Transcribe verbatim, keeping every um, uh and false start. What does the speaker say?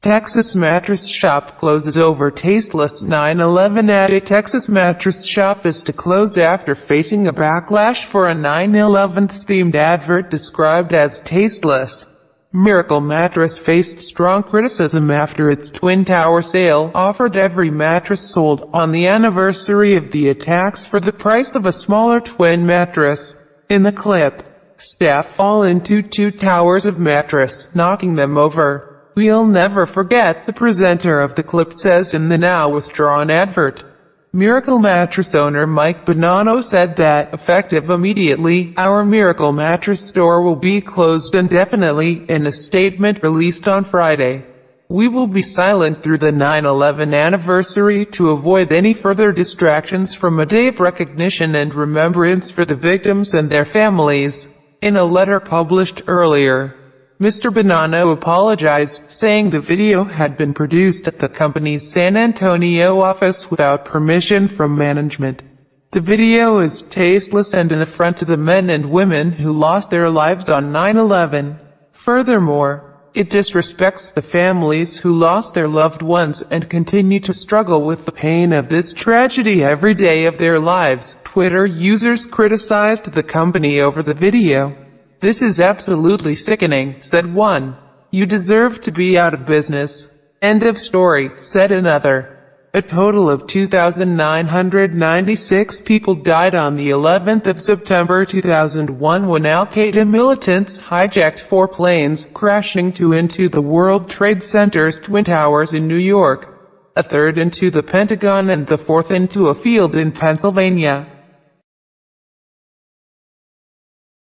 Texas mattress shop closes over tasteless nine eleven ad. A Texas mattress shop is to close after facing a backlash for a nine eleven themed advert described as tasteless. Miracle Mattress faced strong criticism after its Twin Tower sale offered every mattress sold on the anniversary of the attacks for the price of a smaller twin mattress. In the clip, staff fall into two towers of mattress, knocking them over. "We'll never forget," the presenter of the clip says in the now withdrawn advert. Miracle Mattress owner Mike Bonanno said that, effective immediately, our Miracle Mattress store will be closed indefinitely. In a statement released on Friday, "We will be silent through the nine eleven anniversary to avoid any further distractions from a day of recognition and remembrance for the victims and their families." In a letter published earlier, Mister Bonanno apologized, saying the video had been produced at the company's San Antonio office without permission from management. The video is tasteless and an affront to the men and women who lost their lives on nine eleven. Furthermore, it disrespects the families who lost their loved ones and continue to struggle with the pain of this tragedy every day of their lives. Twitter users criticized the company over the video. "This is absolutely sickening," said one. "You deserve to be out of business. End of story," said another. A total of two thousand nine hundred ninety-six people died on the eleventh of September two thousand one when Al-Qaeda militants hijacked four planes, crashing two into the World Trade Center's Twin Towers in New York, a third into the Pentagon and the fourth into a field in Pennsylvania.